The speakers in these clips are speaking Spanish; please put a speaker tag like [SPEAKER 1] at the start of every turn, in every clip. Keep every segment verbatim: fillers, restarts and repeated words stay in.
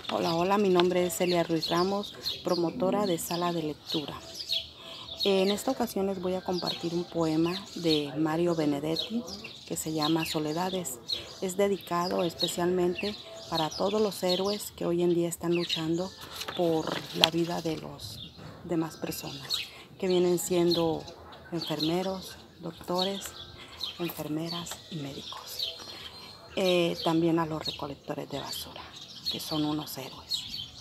[SPEAKER 1] Hola, hola, mi nombre es Celia Ruiz Ramos, promotora de Sala de Lectura. En esta ocasión les voy a compartir un poema de Mario Benedetti que se llama Soledades. Es dedicado especialmente para todos los héroes que hoy en día están luchando por la vida de las demás personas, que vienen siendo enfermeros, doctores, enfermeras y médicos. Eh, también a los recolectores de basura, que son unos héroes.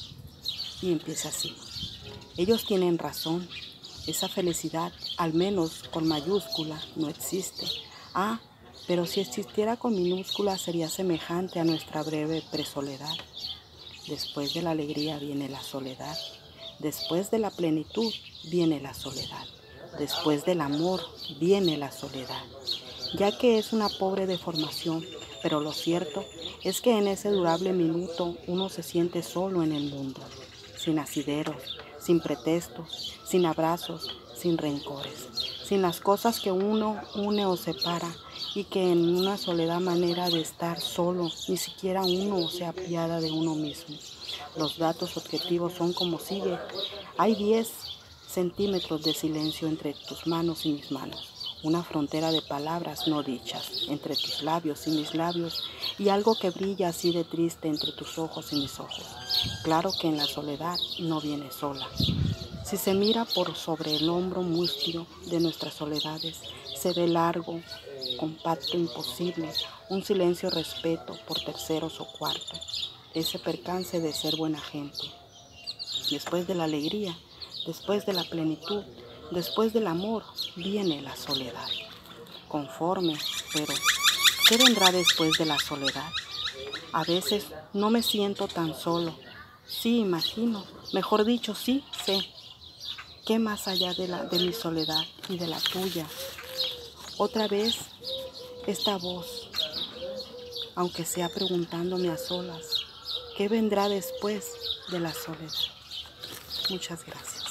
[SPEAKER 1] Y empieza así. Ellos tienen razón. Esa felicidad, al menos con mayúscula, no existe. Ah, pero si existiera con minúscula sería semejante a nuestra breve presoledad. Después de la alegría viene la soledad. Después de la plenitud viene la soledad. Después del amor viene la soledad. Ya que es una pobre deformación, pero lo cierto es que en ese durable minuto uno se siente solo en el mundo, sin asideros, sin pretextos, sin abrazos, sin rencores, sin las cosas que uno une o separa, y que en una soledad manera de estar solo, ni siquiera uno se apiada de uno mismo. Los datos objetivos son como sigue. Hay diez centímetros de silencio entre tus manos y mis manos. Una frontera de palabras no dichas entre tus labios y mis labios, y algo que brilla así de triste entre tus ojos y mis ojos. Claro que en la soledad no viene sola. Si se mira por sobre el hombro mustio de nuestras soledades, se ve largo, compacto, imposible, un silencio respeto por terceros o cuartos, ese percance de ser buena gente. Después de la alegría, después de la plenitud, después del amor, viene la soledad. Conforme, pero ¿qué vendrá después de la soledad? A veces no me siento tan solo. Sí, imagino, mejor dicho, sí, sé. ¿Qué más allá de, la, de mi soledad y de la tuya? Otra vez, esta voz, aunque sea preguntándome a solas, ¿qué vendrá después de la soledad? Muchas gracias.